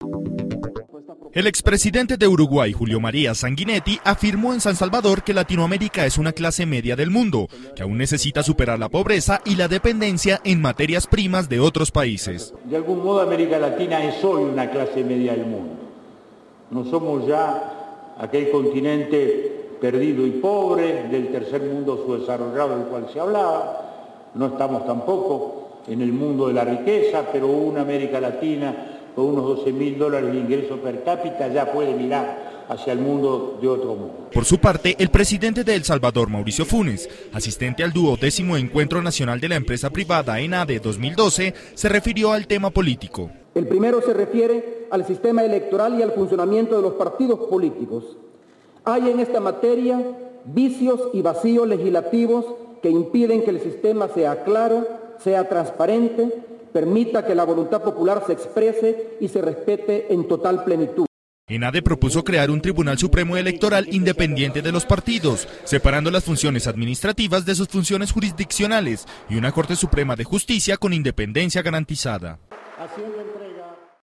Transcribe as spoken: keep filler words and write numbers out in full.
El expresidente de Uruguay, Julio María Sanguinetti, afirmó en San Salvador que Latinoamérica es una clase media del mundo, que aún necesita superar la pobreza y la dependencia en materias primas de otros países. De algún modo América Latina es hoy una clase media del mundo. No somos ya aquel continente perdido y pobre del tercer mundo subdesarrollado del cual se hablaba, no estamos tampoco en el mundo de la riqueza, pero una América Latina con unos doce mil dólares de ingreso per cápita ya puede mirar hacia el mundo de otro mundo. Por su parte, el presidente de El Salvador, Mauricio Funes, asistente al duodécimo Encuentro Nacional de la Empresa Privada ENADE dos mil doce, se refirió al tema político. El primero se refiere al sistema electoral y al funcionamiento de los partidos políticos. Hay en esta materia vicios y vacíos legislativos que impiden que el sistema sea claro, sea transparente, permita que la voluntad popular se exprese y se respete en total plenitud. ENADE propuso crear un Tribunal Supremo Electoral independiente de los partidos, separando las funciones administrativas de sus funciones jurisdiccionales, y una Corte Suprema de Justicia con independencia garantizada.